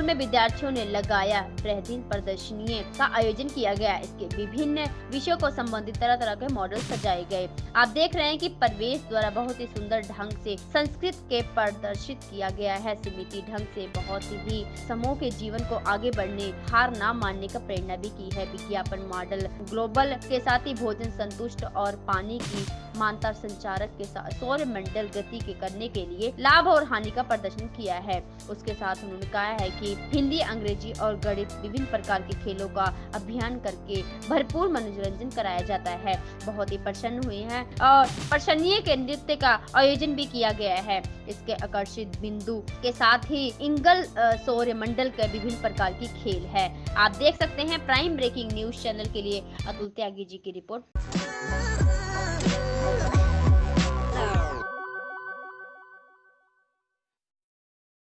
में विद्यार्थियों ने लगाया प्रतिदिन प्रदर्शनी का आयोजन किया गया। इसके विभिन्न विषयों को संबंधित तरह तरह के मॉडल सजाए गए। आप देख रहे हैं कि परिवेश द्वारा बहुत ही सुंदर ढंग से संस्कृत के प्रदर्शित किया गया है। समिति ढंग से बहुत ही समूह के जीवन को आगे बढ़ने, हार ना मानने का प्रेरणा भी की है। विज्ञापन मॉडल ग्लोबल के साथ ही भोजन संतुष्ट और पानी की मात्रा संचारक के साथ सौर मंडल गति के करने के लिए लाभ और हानि का प्रदर्शन किया है। उसके साथ उन्होंने कहा है कि हिंदी, अंग्रेजी और गणित विभिन्न प्रकार के खेलों का अभियान करके भरपूर मनोरंजन कराया जाता है। बहुत ही प्रसन्न हुए हैं और प्रदर्शनी के नृत्य का आयोजन भी किया गया है। इसके आकर्षित बिंदु के साथ ही इंगल सौर मंडल के विभिन्न प्रकार की खेल है। आप देख सकते हैं प्राइम ब्रेकिंग न्यूज चैनल के लिए अतुल त्यागी जी की रिपोर्ट।